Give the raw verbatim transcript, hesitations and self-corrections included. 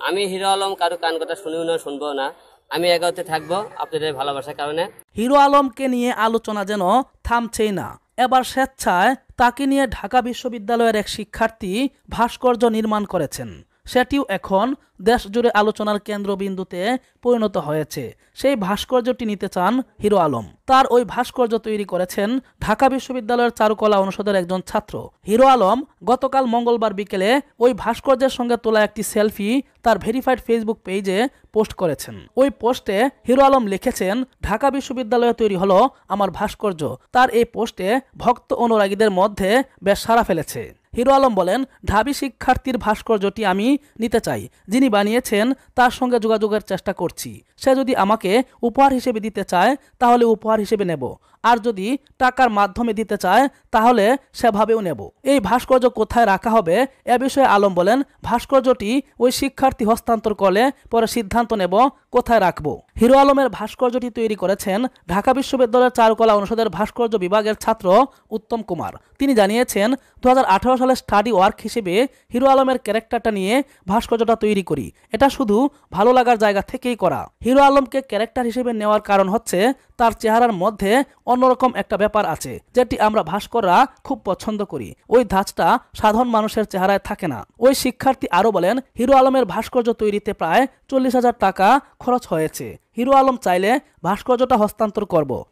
আমি হিরো আলম কারো কান কথা শুনিও না, শুনবো না। আমি এগাতে থাকবো আপনাদের ভালোবাসার কারণে। হিরো আলমকে নিয়ে আলোচনা যেন থামছেই না। এবার স্বেচ্ছায় তাকে নিয়ে ঢাকা বিশ্ববিদ্যালয়ের এক শিক্ষার্থী ভাস্কর্য নির্মাণ করেছেন। সেটিও এখন দেশজুড়ে আলোচনার কেন্দ্রবিন্দুতে পরিণত হয়েছে। সেই ভাস্কর্যটি নিতে চান হিরো আলম। তার ওই ভাস্কর্য তৈরি করেছেন ঢাকা বিশ্ববিদ্যালয়ের চারুকলা অনুষদের একজন ছাত্র। হিরো আলম গতকাল মঙ্গলবার বিকেলে ওই ভাস্কর্যের সঙ্গে তোলা একটি সেলফি তার ভেরিফাইড ফেসবুক পেজে পোস্ট করেছেন। ওই পোস্টে হিরো আলম লিখেছেন, ঢাকা বিশ্ববিদ্যালয়ে তৈরি হলো আমার ভাস্কর্য। তার এই পোস্টে ভক্ত অনুরাগীদের মধ্যে বেশ সাড়া ফেলেছে। হিরো আলম বলেন, ঢাবি শিক্ষার্থীর ভাস্কর্যটি আমি নিতে চাই। যিনি বানিয়েছেন তার সঙ্গে যোগাযোগের চেষ্টা করছি। সে যদি আমাকে উপহার হিসেবে দিতে চায় তাহলে উপহার হিসেবে নেব, আর যদি টাকার মাধ্যমে দিতে চায় তাহলে সেভাবেও নেব। এই ভাস্কর্য কোথায় রাখা হবে এ বিষয়ে আলম বলেন, ভাস্কর্যটি ওই শিক্ষার্থী হস্তান্তর করলে পরে সিদ্ধান্ত নেব কোথায় রাখব। হিরো আলমের ভাস্কর্যটি তৈরি করেছেন ঢাকা বিশ্ববিদ্যালয়ের চারুকলা অনুষদের ভাস্কর্য বিভাগের ছাত্র উত্তম কুমার। তিনি জানিয়েছেন, দু হাজার আঠারো সালে স্টাডি ওয়ার্ক হিসেবে হিরো আলমের ক্যারেক্টারটা নিয়ে ভাস্কর্যটা তৈরি করি। এটা শুধু ভালো লাগার জায়গা থেকেই করা। হিরো আলমকে ক্যারেক্টার হিসেবে নেওয়ার কারণ হচ্ছে তার চেহারার মধ্যে অন্যরকম একটা ব্যাপার আছে, যেটি আমরা ভাস্কররা খুব পছন্দ করি। ওই ধাঁচটা সাধারণ মানুষের চেহারায় থাকে না। ওই শিক্ষার্থী আরও বলেন, হিরো আলমের ভাস্কর্য তৈরিতে প্রায় চল্লিশ হাজার টাকা খরচ হয়েছে। হিরো আলম চাইলে ভাস্কর্যটা হস্তান্তর করব।